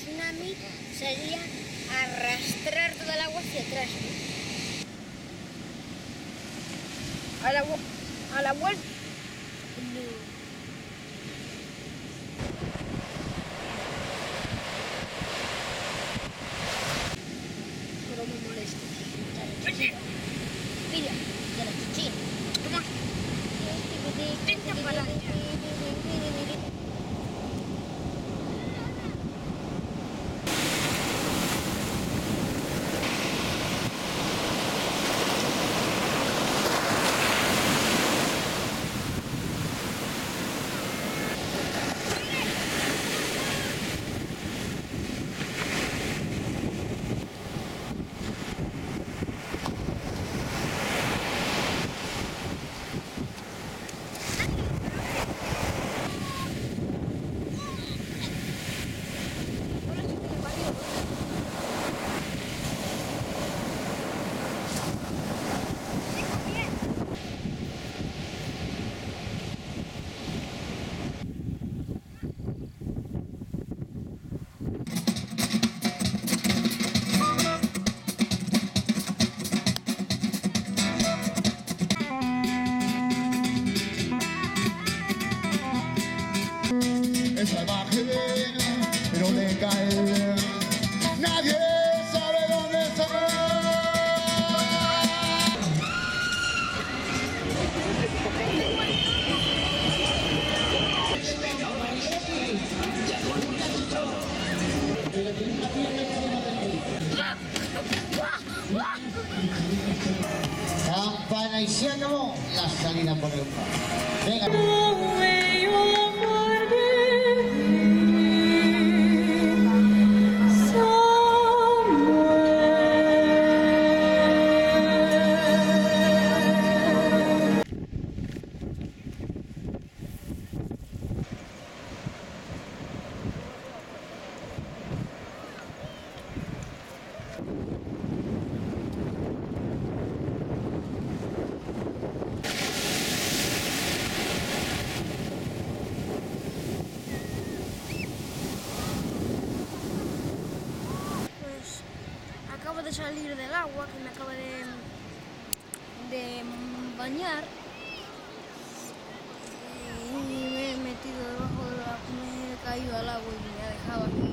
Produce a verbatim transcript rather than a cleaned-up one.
tsunami sería arrastrar toda el agua hacia atrás, ¿no? A la, a la vuelta. No. Pero me molesta. Mira, de la chichina. Toma. Intenta parar. Es salvaje, pero legal. Nadie sabe dónde está. Campana y se acabó la salida por el mar. Venga. Acabo de salir del agua, que me acaba de, de bañar y me he metido debajo de la... me he caído al agua y me ha dejado aquí.